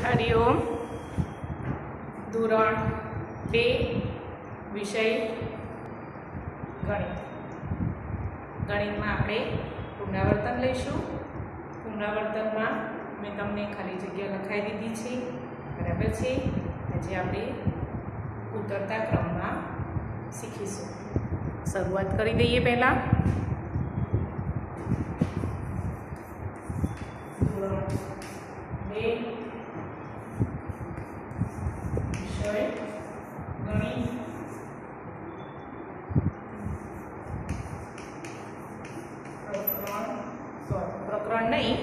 हरिओम। धोरण 2 विषय गणित। गणित में आपणे पुनरावर्तन लईशुं। पुनरावर्तन में मैं तमने खाली जग्या लखाई दीधी छे, बराबर छे। आज आपणे उतरता क्रम में शीखीशुं। शुरुआत करी दईए। पहला धोरण 2 विषय गणित। प्रकरण नहीं,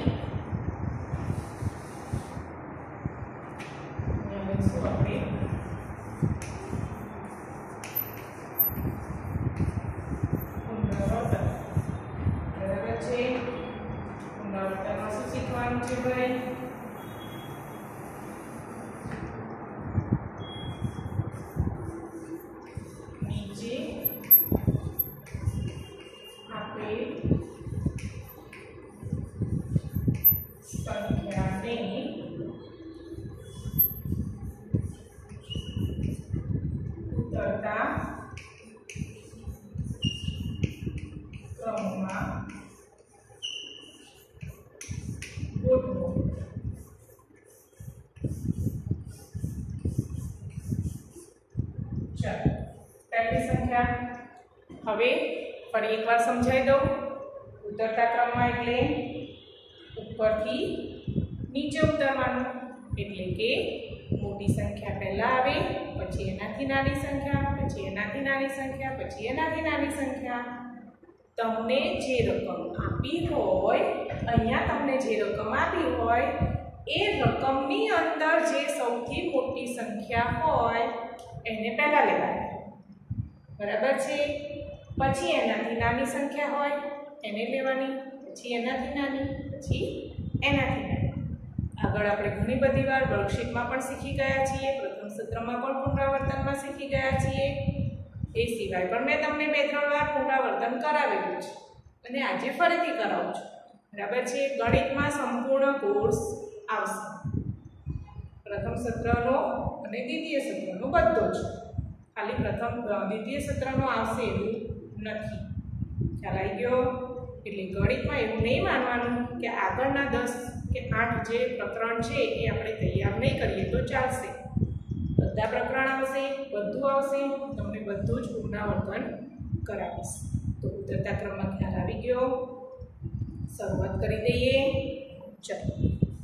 पुनरावर्तन। बराबर छे। पुनरावर्तन में शुं शीखवानुं छे भाई? नीचे आपे संख्या ने उतरता क्रम में गोठवो। चलो, पहली संख्या हवे फरी एक बार समझाई दो। उतरता क्रम में एटले उपरथी नीचे उतरवानुं, एटले के मोटी संख्या पहला आवे, पछी एनाथी नानी संख्या, पछी एनाथी नानी संख्या, पछी एनाथी नानी संख्या। तमने जे रकम आपी होय, अहींया तमने जे रकम आपी होय ए रकमनी अंदर जे सौथी मोटी संख्या होय एने पहला लेवानी, बराबर छे। पछी एनाथी नानी संख्या होय एने लेवानी, पछी एनाथी नानी, पछी एनाथी नानी। आगळ आपणे घणी बधी वार वर्कशीटमां पण शीखी गया छीए, प्रथम सत्रमां पण पुनरावर्तનમાં शीखी गया छीए। ए सिवाय पण मैं तमने 2-3 વાર પુનરાવર્તન કરાવેલું છે અને આજે ફરીથી કરાવું છું, બરાબર છે। ગણિતમાં સંપૂર્ણ કોર્સ આવશે, પ્રથમ સત્રનો અને દ્વિતીય સત્રનો બધો જ, ખાલી પ્રથમ દ્વિતીય સત્રનો આવશે એવું નથી। ખ્યાલ આવી ગયો? એટલે ગણિતમાં એવું નહીં માનવાનું કે આગળના 10 કે 8 જે પ્રકરણ છે એ આપણે તૈયાર નહીં કરીએ તો ચાલશે। બધા પ્રકરણ આવશે, બધું આવશે, તમને બધું જ પુનરાવર્તન કરાવીશ। તો ઉતરતા ક્રમમાં ખ્યાલ આવી ગયો? શરૂઆત કરી દઈએ। ચલો,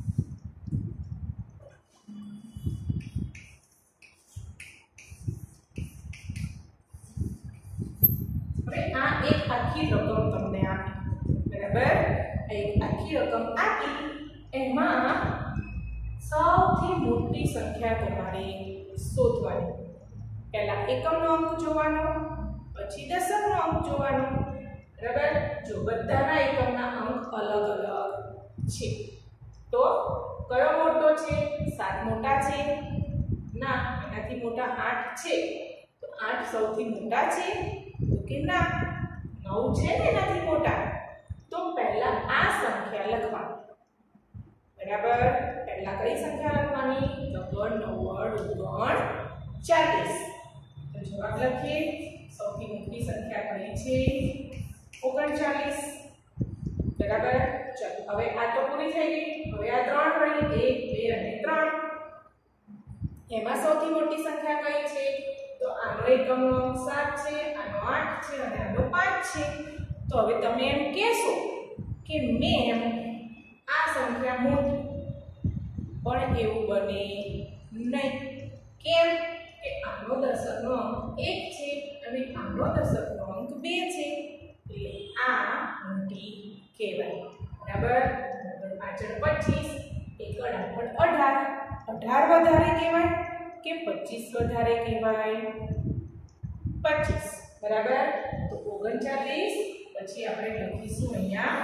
હવે આ એક આખી રકમ તમને આપી, બરાબર? એક આખી રકમ આપી, એમાં સૌથી મોટી સંખ્યા તમારે શોધવાની। પહેલા એકમનો અંક જોવાનો, પછી દશકનો અંક જોવાનો, બરાબર? જો બધાના એકમના અંક અલગ અલગ છે તો કયો મોટો છે? 7 મોટા છે? ના, એનાથી મોટા 8 છે તો 8 સૌથી મોટા છે? તો કે ના, 9 છે ને એનાથી મોટા, તો પહેલા આ સંખ્યા લખવાની, બરાબર? પહેલા કઈ સંખ્યા લખવાની? તો 9 × 40। તો જવાબ લખીએ। સૌથી મોટી સંખ્યા કઈ છે? 39, બરાબર? ચલો, હવે આ તો પૂરી થઈ ગઈ। હવે આ 3 રહી, 1, 2 અને 3। એમાં સૌથી મોટી સંખ્યા કઈ છે? તો આનો એકમનો અંક 7 છે, આનો 8 છે અને આનો 5 છે। તો હવે તમે એમ કહેશો કે મેમ આ સંખ્યા મોટી, પણ એવું બને નહીં। કેમ? કે આનો દશકનો અંક 1 છે અને આનો દશકનો અંક 2 છે, એટલે આ મોટી કહેવાય, બરાબર? પાછળ 25, એકડ આગળ 18, 18 વધારે કહેવાય કે 25 વધારે કહેવાય? 25, બરાબર? તો 39 પછી આપણે લખીશું અહીંયા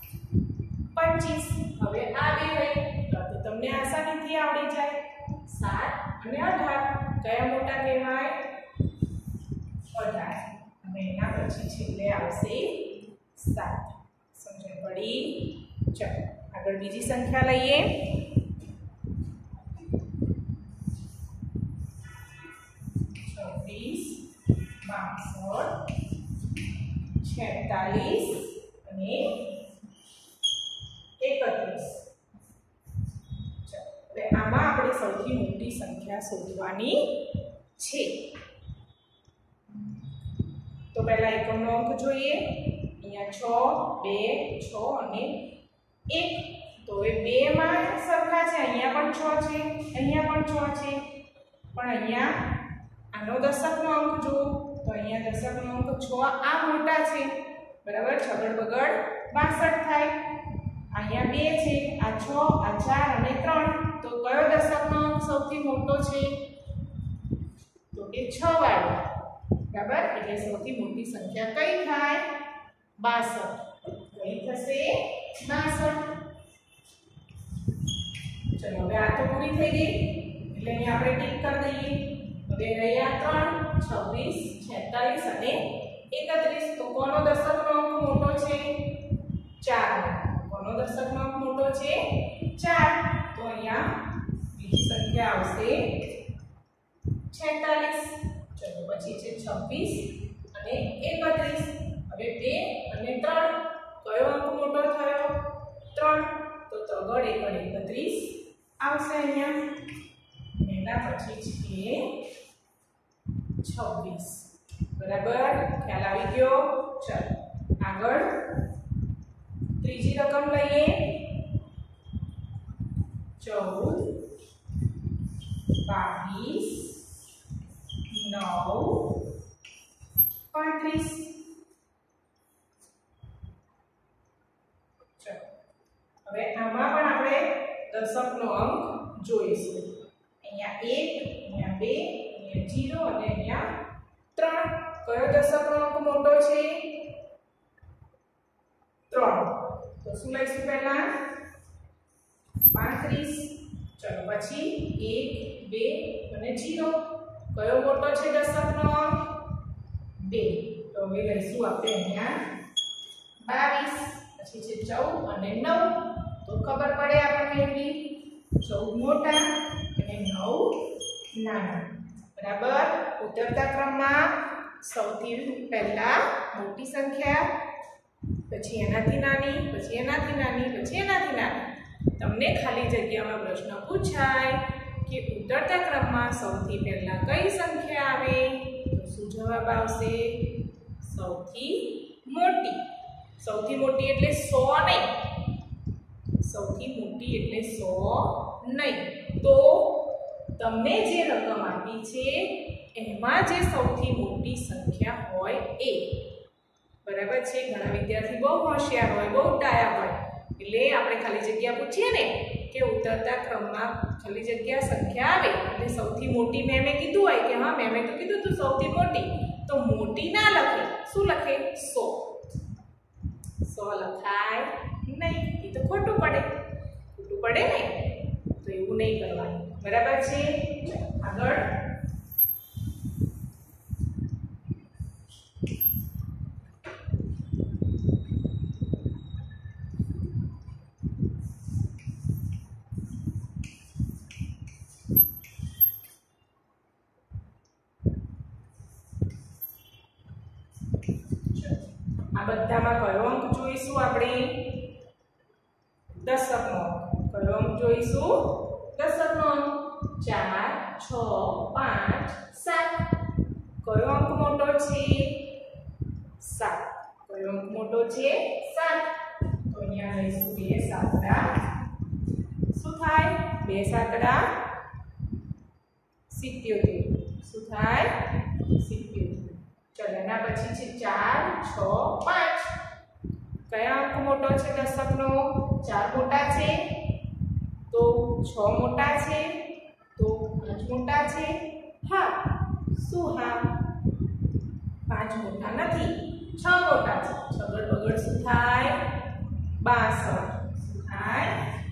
25। હવે આ બે રહી તો તમને આસાનીથી આવડી જાય। 7 અને 18 કયા મોટા કહેવાય? 18, અને એના પછી છેલ્લે આવશે 7। સમજણ પડી? ચલો, આગળ બીજી સંખ્યા લઈએ। 46 અને 31. હવે આમાં આપણે સૌથી મોટી સંખ્યા શોધવાની છે. તો પહેલા એકમનો અંક જોઈએ. અહીંયા 6, 2, 6 અને 1. તો હવે 2 માં સરખા છે. અહીંયા પણ 6 છે, અહીંયા પણ 6 છે. પણ અહીંયા આનો દશકનો અંક જુઓ તો અહીંયા દશકનો અંક 6 આ મોટા છે, બરાબર. છગડ બગડ 62 થાય. અહીંયા 2 છે, આ 6, આ 4 અને 3. તો કયો દશકનો અંક સૌથી મોટો છે? તો કે 6 વાળો, બરાબર. એટલે સૌથી મોટી સંખ્યા કઈ થાય? 62. કઈ થશે? 62. ચલો હવે આ તો પૂરી થઈ ગઈ એટલે અહીંયા આપણે ટીક કરી દઈએ. હવે રહ્યા 3, 26, 46 અને 31. તો કોનો દશકનો અંક મોટો છે? 4. કોનો દશકનો અંક મોટો છે? 4. તો અહીંયા બીજી સંખ્યા આવશે 46. ચલો પછી છે 26 અને 31. હવે 2 અને 3. કયો અંક મોટો થયો? 3. તો તગડ 31 આવશે અહીંયા. એના પછી છે 26, બરાબર. ખ્યાલ આવી ગયો? ચાલો આગળ ત્રીજી રકમ લઈએ. 14, 22, 9, 35. હવે આમાં પણ આપણે દશકનો અંક જોઈશું. અહીંયા 1, અહીંયા 2, અહીંયા 0 અને અહીંયા 3. કયો દશકનો અંક મોટો છે? 3. તો શું લઈશું પહેલા? 35. ચલો પછી 1, 2 અને 0. કયો મોટો છે દશકનો અંક? 2. તો હવે લઈશું આપણે અહીંયા 22. પછી છે 14 અને 9. તો ખબર પડે આપણને એટલી. 14 મોટા અને 9 નાના, બરાબર. ઉતરતા ક્રમમાં સૌથી પહેલા મોટી સંખ્યા, પછી એનાથી નાની, પછી એનાથી નાની, પછી એનાથી નાની. તમને ખાલી જગ્યામાં પ્રશ્ન પૂછાય કે ઉતરતા ક્રમમાં સૌથી પહેલા કઈ સંખ્યા આવે? તો શું જવાબ આવશે? સૌથી મોટી. સૌથી મોટી એટલે 100 નહીં. સૌથી મોટી એટલે 100 નહીં. તો તમને જે રકમ આપી છે એમાં જે સૌથી મોટી સંખ્યા હોય એ, બરાબર છે. ઘણા વિદ્યાર્થી બહુ હોશિયાર હોય, બહુ ડાયા હોય, એટલે આપણે ખાલી જગ્યા પૂછીએ ને કે ઉતરતા ક્રમમાં ખાલી જગ્યા સંખ્યા આવે એટલે સૌથી મોટી મેમે કીધું હોય કે હા મેમે તો કીધું તું સૌથી મોટી, તો મોટી ના લખે. શું લખે? 100. 100 લખાય નહીં. એ તો ખોટું પડે ને. તો એવું નહીં કરવાનું, બરાબર છે. આગળ આ બધામાં કયો અંક જોઈશું આપણે? દશકનો અંક. કયો અંક જોઈશું? દશકનો અંક. 4, 6, 5, 7. કયો અંક મોટો છે? 7. કયો અંક મોટો છે? 7. તો અહીંયા લઈશું 2 સાતડા. શું થાય? 2 સાતડા 77. શું થાય? 77. ચલો એના પછી છે 4, 6, 5. કયા અંક મોટો છે દશકનો? 4 મોટા છે, તો 6 મોટા છે, તો 5 મોટા છે. હા, શું હા? 5 મોટા નથી, 6 મોટા છે. છગડ બગડ શું થાય? 62. શું થાય?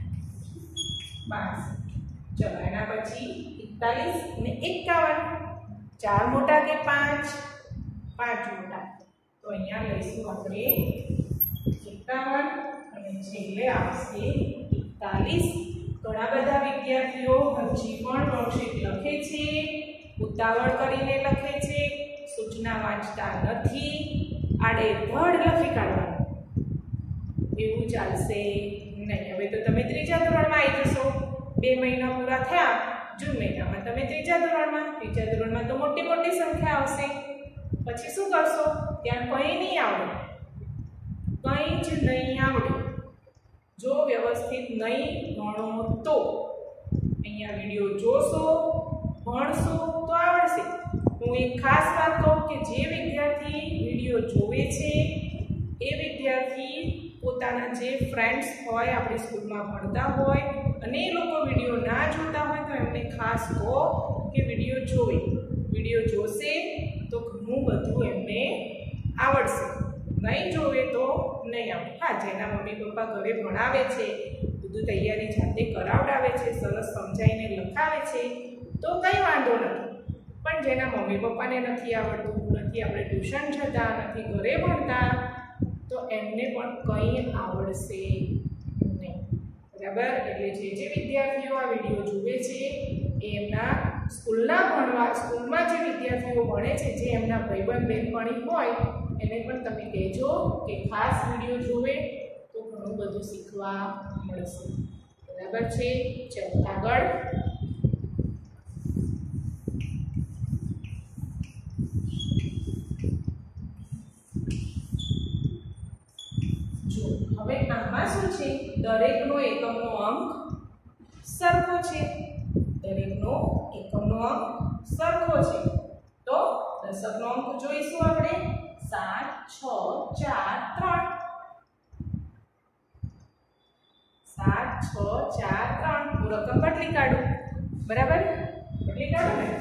62. ચલો એના પછી 41 અને 51. 4 મોટા કે 5? 5 મોટા. તો અહીંયા લઈશું આપણે 51 અને છેલ્લે આવશે 41. ઘણા બધા વિદ્યાર્થીઓ હજી પણ વર્કશીટ લખે છે, ઉતાવળ કરીને લખે છે, સૂચના વાંચતા નથી. આડેધડ લખી કાઢવાનું, એવું ચાલશે નહીં. હવે તો તમે ત્રીજા ધોરણમાં આવી જશો. 2 મહિના પૂરા થયા. જૂન મહિનામાં તમે ત્રીજા ધોરણમાં તો મોટી મોટી સંખ્યા આવશે. પછી શું કરશો? ત્યાં કંઈ નહીં આવડે, કંઈ જ નહીં આવડે. જો વ્યવસ્થિત નહીં ભણો તો. અહીંયા વિડીયો જોશો, ભણશો તો આવડશે. હું એક ખાસ વાત કહું કે જે વિદ્યાર્થી વિડીયો જોવે છે એ વિદ્યાર્થી પોતાના જે ફ્રેન્ડ્સ હોય, આપણી સ્કૂલમાં ભણતા હોય અને એ લોકો વિડીયો ના જોતા હોય તો એમને ખાસ કહો કે વિડીયો જોવે. વિડીયો જોશે તો ઘણું બધું એમને આવડશે. નહીં જોવે તો નહીં આવડે. હા, જેના મમ્મી પપ્પા ઘરે ભણાવે છે, બધું તૈયારી જાતે કરાવડાવે છે, સરસ સમજાવીને લખાવે છે તો કંઈ વાંધો નથી. પણ જેના મમ્મી પપ્પાને નથી આવડતું, નથી આપણે ટ્યુશન જતા, નથી ઘરે ભણતા, તો એમને પણ કંઈ આવડશે નહીં. બરાબર? એટલે જે વિદ્યાર્થીઓ આ વિડીયો જુએ છે એ એમના સ્કૂલમાં જે વિદ્યાર્થીઓ ભણે છે, જે એમના ભાઈબંધ બહેનપણી હોય એને પણ તમે કહેજો કે ખાસ વિડીયો જુએ તો ઘણું બધું શીખવા મળશે. બરાબર છે? ચાલો આગળ. હવે આમાં શું છે? દરેકનો એકમનો અંક સરખો છે. દરેકનો એકમનો અંક સરખો છે. તો દશકનો અંક જોઈશું આપણે. 7 6 4 3. 7 6 4 3. હું રકમ બદલી કાઢું. બરાબર? બદલી કાઢું ને?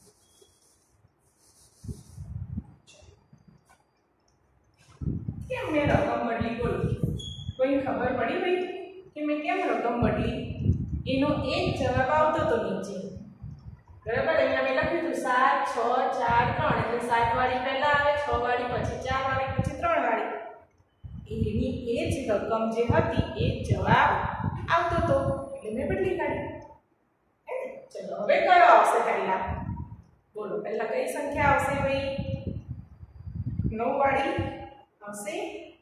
કેમ મેં રકમ બદલી? બોલો, કોઈ ખબર પડી ભાઈ કે મેં કેમ રકમ બદલી? એનો એક જવાબ આવતો તો નીચે. બરાબર? અહીંયા મેં લખ્યું હતું 7 6 4 3. એટલે 7 વાળી પહેલા આવે, 6 વાળી પછી 4 વાળી પછી 3 વાળી. એની એ જ રકમ જે હતી એ જવાબ આવતો તો એટલે મેં બદલી કાઢી. ચલો હવે કયો આવશે પહેલા? બોલો, પહેલા કઈ સંખ્યા આવશે ભાઈ? 9 વાળી આવશે?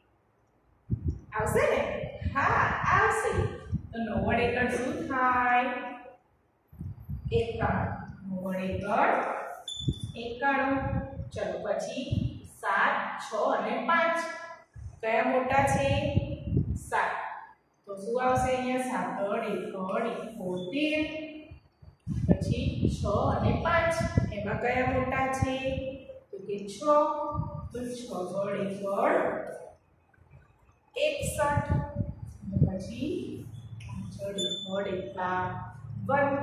આવશે ને? હા, આવશે. તો 9 વડે 3 શું થાય? 91. 9 વડે 3 91. ચલો પછી 7 6 અને 5 કયા મોટા છે? 7. તો શું આવશે અહીંયા? 7 71. પછી 6 અને 5 એમાં કયા મોટા છે? તો કે 6. તો 6 વડે 61. પછી 5 વડે 51.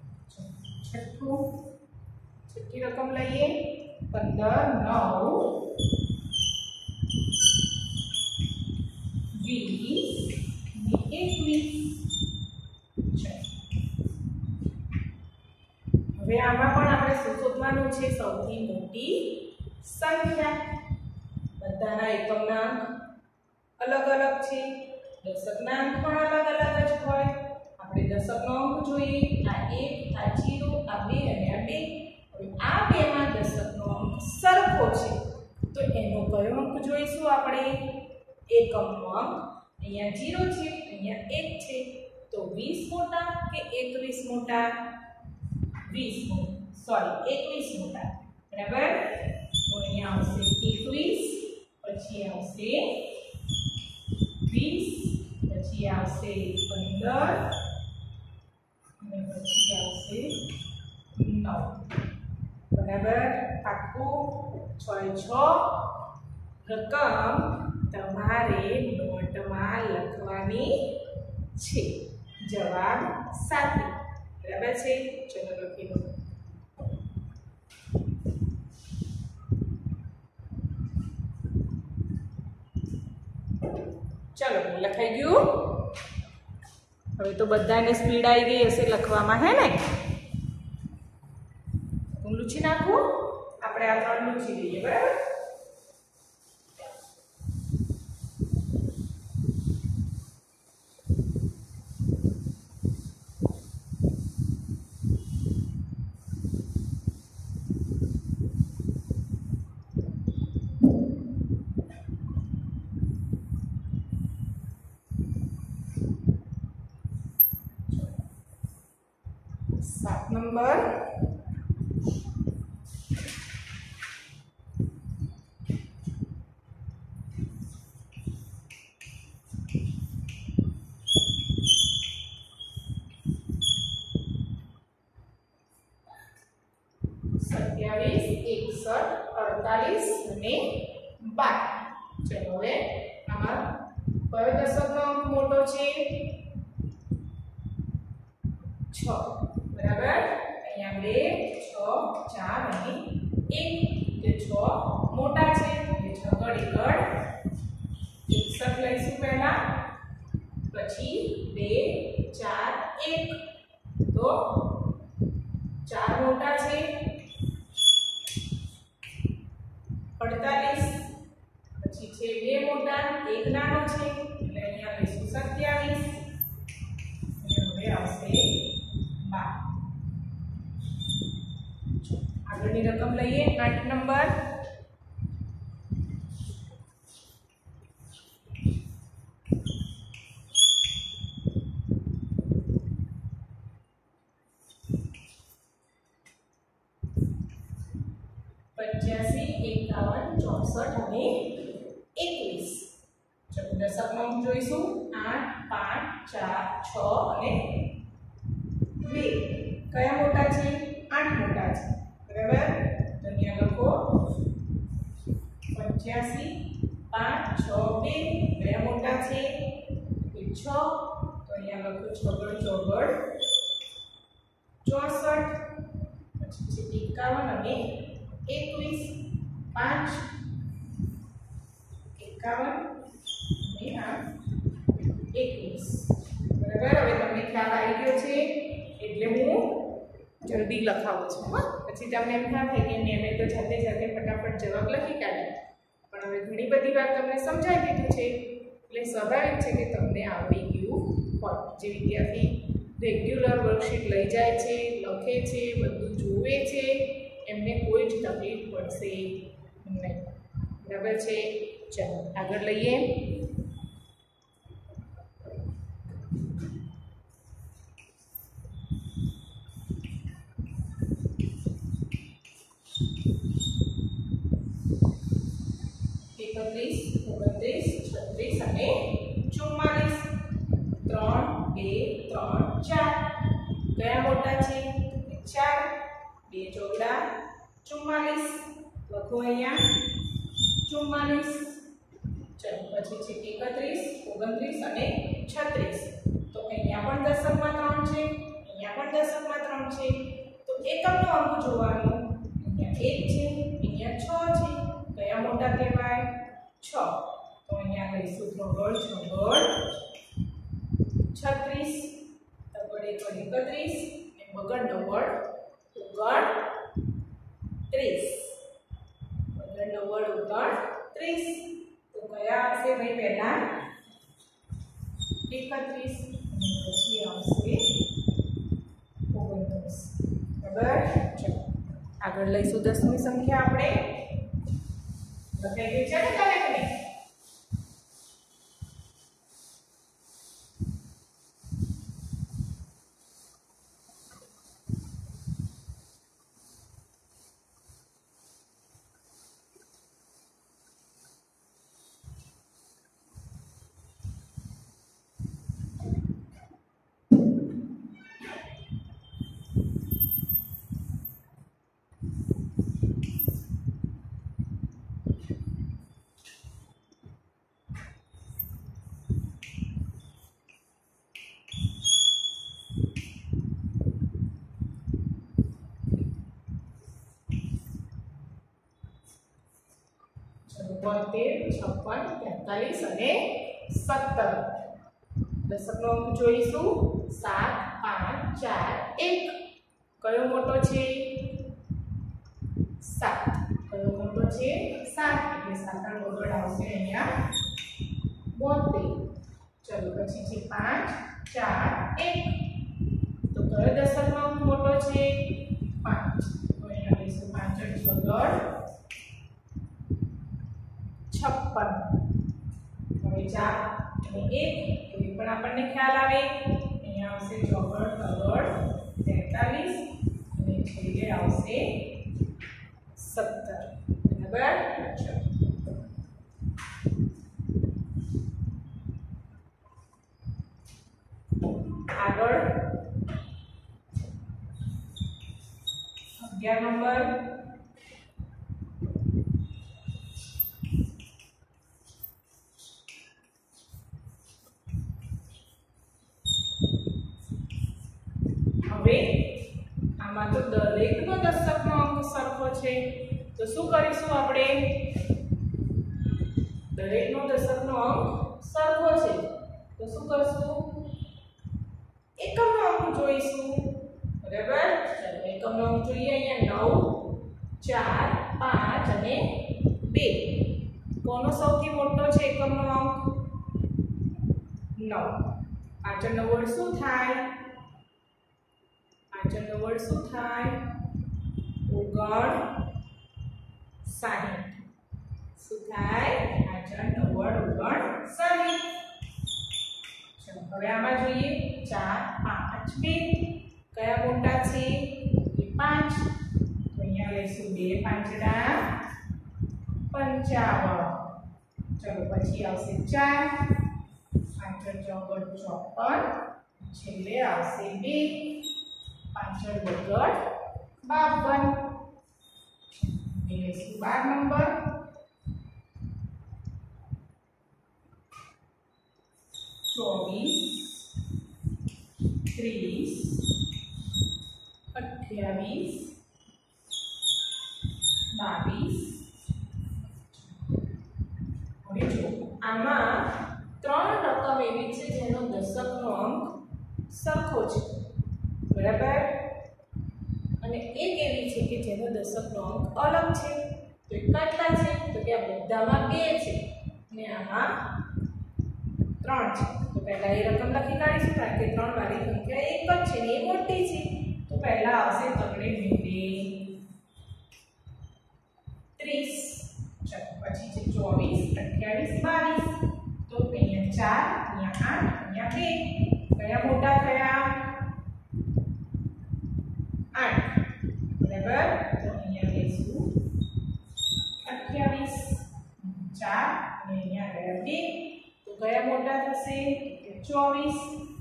છઠ્ઠી રકમ લઈએ. 15 9 20 ને 21. હવે આમાં પણ આપણે શું શોધવાનું છે? સૌથી મોટી સંખ્યા. બધાના એકમના અંક અલગ અલગ છે. દશકના અંક પણ અલગ અલગ જ હોય. આપણે દશકનો અંક જોઈએ. આ 1, આ 0, આ 2 અને આ 2. હવે આ બેમાં દશકનો અંક સરખો છે તો એનો કયો અંક જોઈશું આપણે? એકમનો અંક. અહીંયા 0 છે, અહીંયા 1 છે. તો 20 મોટા કે 21 મોટા? 21 મોટા. બરાબર? તો અહીંયા આવશે 21, પછી આવશે 20, પછી આવશે 15 અને પછી આવશે 9. બરાબર? પાક્કું? 6 રકમ તમારે નોટમાં લખવાની છે. જવાબ સાથે. બરાબર છે? ચલો લખી લો. ચલો લખાઈ ગયું. હવે તો બધાને સ્પીડ આવી ગઈ હશે લખવામાં, હે ને? હું લૂછી નાખું. આપણે આ 3 લૂછી દઈએ. બરાબર? 7 નંબર सत्यावीस 61 48 અને 12 चलो હવે આમાં કયો દશકનો અંક મોટો છે 6 બરાબર અહીંયા 2 6 4 અને 1 જે 6 મોટા છે એટલે 6 ગડ 61 લઈશું પહેલા પછી 2 4 1 તો 4 મોટા છે 48 પછી છે 2 મોટા 1 નાનો છે એટલે અહીંયા લઈશું 27 અને હવે આવશે 12 આગળની રકમ લઈએ 8 નંબર पचासी 51 64 અને 21 ચલો દશકનો અંક જોઈશું 8 5 4 6 અને 2 કયા મોટા છે 8 મોટા છે બરાબર તો અહીંયા લખો 85 5 6 2 કયા મોટા છે 6 તો અહીંયા લખો 6 ચોગડ 64 પછી છે 51 અને 21 5 51 અને 21 બરાબર હવે તમને ખ્યાલ આવી ગયો છે એટલે હું જલ્દી લખાવું છું હા પછી તમને એમ ના થાય કે મેં તો જાતે ફટાફટ જવાબ લખી કાઢ્યા પણ હવે ઘણી બધી વાત તમને સમજાઈ દીધું છે એટલે સ્વાભાવિક છે કે તમને આવડી ગયું હોય જે વિદ્યાર્થી રેગ્યુલર વર્કશીટ લઈ જાય છે લખે છે બધું જોવે છે એમને કોઈ જ તકલીફ પડશે નહીં બરાબર છે ચાલો આગળ લઈએ એકત્રીસ 29 36 અને 44 3 2 3 4 કયા મોટા છે 4 2 ચોગડા 44 લખો અહીંયા 44 ચલો પછી છે 31 29 અને 36 તો અહીંયા પણ દશકમાં 3 છે અહીંયા પણ દશકમાં 3 છે તો એકમનો અંક જોવાનો અહીંયા 1 છે અહીંયા 6 છે કયા મોટા કહેવાય 6 તો અહીંયા લઈશું ચોગડ 36 તગડ 31 અને બગડ 9 ઉગડ 30 બગડ 9 ઉગડ 30 તો કયા આવશે ભાઈ પહેલા 31 અને પછી આવશે 29 બરાબર ચલો આગળ લઈશું 10મી સંખ્યા આપણે લખાઈ ગઈ છે ને કરેક્ટલી બોતેર 56 43 અને 17 દશકનો અંક જોઈશું 7 5 4 1 કયો મોટો છે 7 કયો મોટો છે 7 એટલે 7 નો બગડ આવશે અહીંયા 72 ચલો પછી છે 5 4 1 તો કયો દશકનો અંક મોટો છે 5 તો અહીંયા લઈશું 5 બગડ 56 હવે 4 અને 1 એ પણ આપણને ખ્યાલ આવે અહીંયા આવશે ચોગડ તગડ 43 છેલ્લે આવશે 17 બરાબર। ચલો આગળ 11 નંબર હવે આમાં તો દરેકનો દશકનો અંક સરખો છે તો શું કરીશું આપણે દરેકનો દશકનો અંક સરખો છે તો શું કરશું એકમનો અંક જોઈશું બરાબર। ચાલો એકમનો અંક જોઈએ અહીંયા 9 4 5 અને 2 કોનો સૌથી મોટો છે એકમનો અંક 9 પાછળનો વર્ડ શું થાય પાછળનો વર્ડ શું થાય 59 શું થાય પાછળનો વર્ડ 59। ચલો હવે આમાં જોઈએ 4 5 2 કયા મોટા છે એ 5 તો અહીંયા લઈશું 2 પાંચડા 55। ચલો પછી આવશે 4 પાછળ ચોગડ 54 છેલ્લે આવશે 2 પાછળ વગર 52 લઈશું 12 નંબર 24 30 28 22 હવે જો આમાં 3 રકમ એવી છે જેનો દશકનો અંક સરખો છે બરાબર અને એક એવી છે કે જેનો દશકનો અંક અલગ છે તો એ કેટલા છે તો કે આ બધામાં 2 છે અને આમાં 3 છે તો પહેલા એ રકમ લખી કાઢીશું કારણ કે 3 વાળી સંખ્યા એક જ છે ને એ મોટી છે તો પહેલા આવશે તગડે મેળે 30 ચલો પછી છે 24 28 22 તો અહીંયા 4 અહીંયા 8 અહીંયા 2 કયા મોટા થયા 8 બરાબર તો અહીંયા લઈશું 28 4 અને અહીંયા ગયા 2 તો કયા મોટા થશે 24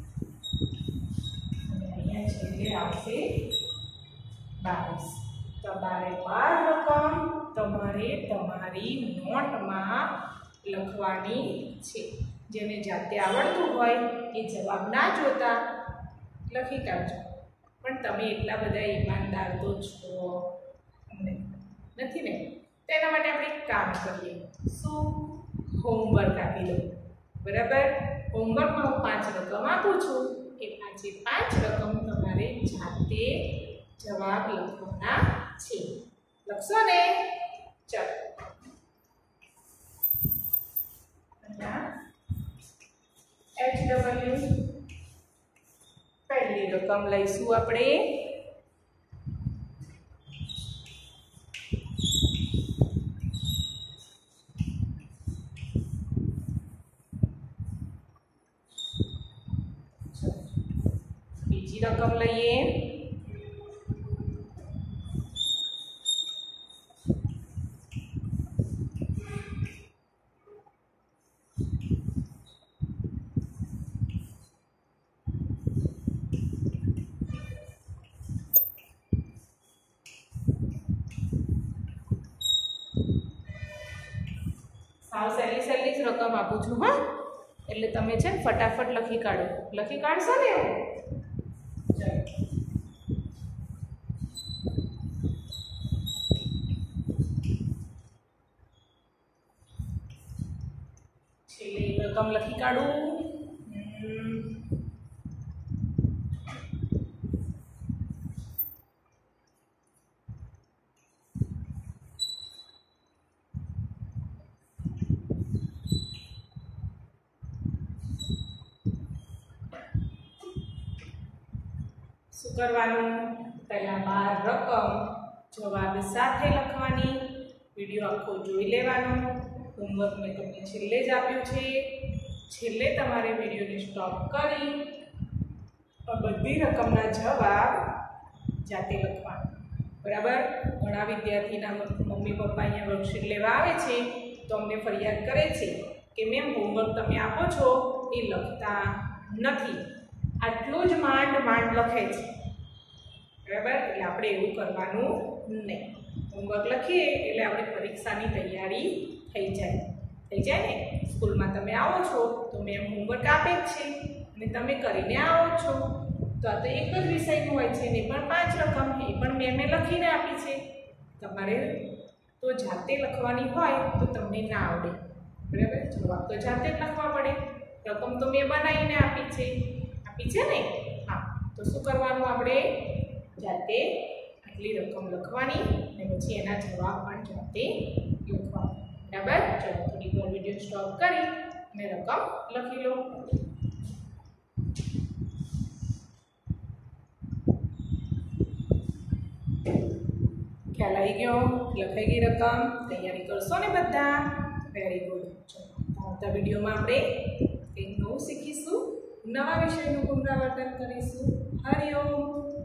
અને અહીંયા છેલ્લે આવશે 22 તો 12 રકમ તમારે તમારી નોટમાં લખવાની છે જેને જાતે આવડતું હોય એ જવાબ ના જોતા લખી કાઢજો પણ તમે એટલા બધા ઈમાનદાર તો છો નથી ને તેના માટે આપણે એક કામ કરીએ શું હોમવર્ક આપી દો બરાબર હોમવર્કમાં હું 5 રકમ આપું છું એ 5 રકમ તમારે જાતે જવાબ લખવાના છે લખશો ને ચાલો HW પહેલી રકમ લઈશું આપણે બીજી રકમ લઈએ સાવ સહેલી જ રકમ આપું છું હા એટલે તમે છે ને ફટાફટ લખી કાઢો લખી કાઢશો ને ચાલો છેલ્લી રકમ લખી કાઢું શું કરવાનું પહેલા 12 રકમ જવાબ સાથે લખવાની વિડિયો આખો જોઈ લેવાનો હોમવર્ક મેં તમને છેલ્લે જ આપ્યું છે છેલ્લે તમારે વિડિયોને સ્ટોપ કરી બધી રકમના જવાબ જાતે લખવાના બરાબર. ઘણા વિદ્યાર્થીના મમ્મી પપ્પા અહીંયા વર્કશીટ લેવા આવે છે તો અમને ફરિયાદ કરે છે કે મેમ હોમવર્ક તમે આપો છો એ લખતા નથી, આટલું જ માંડ લખે છે. બરાબર. એટલે આપણે એવું કરવાનું નહીં. હોમવર્ક લખીએ એટલે આપણે પરીક્ષાની તૈયારી થઈ જાય ને. સ્કૂલમાં તમે આવો છો તો મેમ હોમવર્ક આપે જ છે અને તમે કરીને આવો છો. તો આ તો એક જ વિષયનું હોય છે ને પણ 5 રકમ એ પણ મેમે લખીને આપી છે. તમારે તો જાતે લખવાની હોય તો તમને ના આવડે. બરાબર. જવાબ તો જાતે જ લખવા પડે. રકમ તો મેં બનાવીને આપી છે ને. હા, તો શું કરવાનું? આપણે જાતે આટલી રકમ લખવાની અને પછી એના જવાબ પણ જાતે લખવાના. બરાબર. ચલો થોડી વાર વિડીયો સ્ટોપ કરી અને રકમ લખી લો. ખ્યાલ આવી ગયો? લખાઈ ગઈ રકમ? તૈયારી કરશો ને બધા? Very good. ચલો આવતા વિડીયોમાં આપણે કંઈક નવું શીખીશું, નવા વિષયનું પુનરાવર્તન કરીશું. હરિઓમ.